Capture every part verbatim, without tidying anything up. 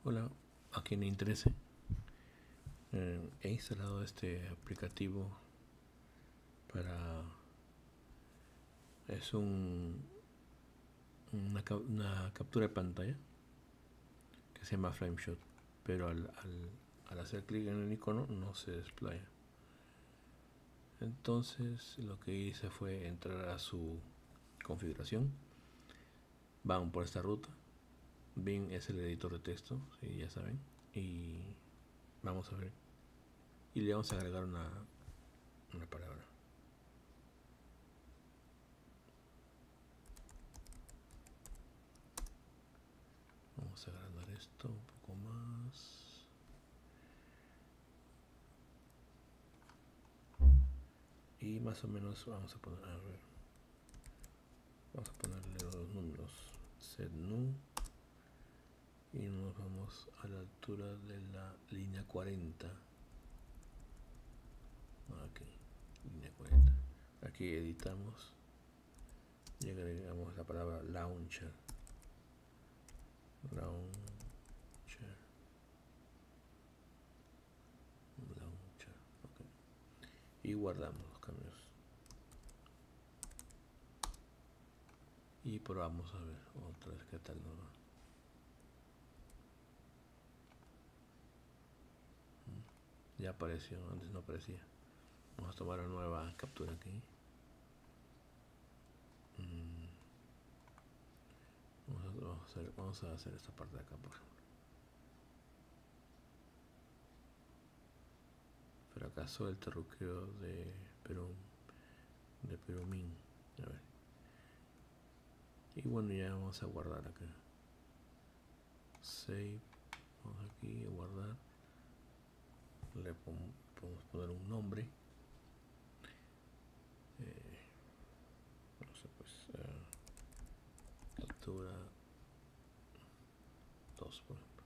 Hola, a quien le interese, eh, he instalado este aplicativo para... es un, una, una captura de pantalla que se llama FlameShot, pero al, al, al hacer clic en el icono no se desplaya. Entonces lo que hice fue entrar a su configuración. Van por esta ruta. Bing es el editor de texto, sí, ya saben. Y vamos a ver. Y le vamos a agregar una, una palabra. Vamos a agrandar esto un poco más. Y más o menos vamos a poner, a ver, vamos a ponerle los números setNum y nos vamos a la altura de la línea cuarenta. Aquí, línea cuarenta. Aquí editamos y agregamos la palabra launcher. Launcher. Launcher. Okay. Y guardamos los cambios. Y probamos a ver otra vez qué tal nos va. Ya apareció, antes no aparecía. Vamos a tomar una nueva captura aquí. Vamos a, vamos, a hacer, vamos a hacer esta parte de acá, por ejemplo. Pero acaso el terruqueo de Perú, de Perumín. A ver. Y bueno, ya vamos a guardar acá. Save. Vamos aquí a guardar. Le podemos poner un nombre. Eh, no sé, pues. Uh, captura dos, por ejemplo.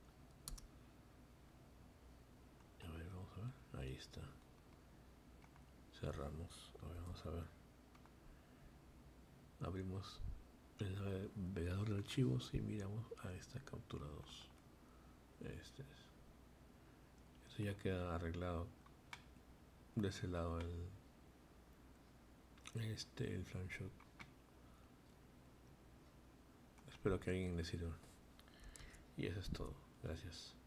A ver, vamos a ver. Ahí está. Cerramos. A ver, vamos a ver. Abrimos el navegador de archivos y miramos a esta captura dos. Este es. Eso ya queda arreglado de ese lado el este el FlameShot. Espero que a alguien le sirva. Y eso es todo. Gracias.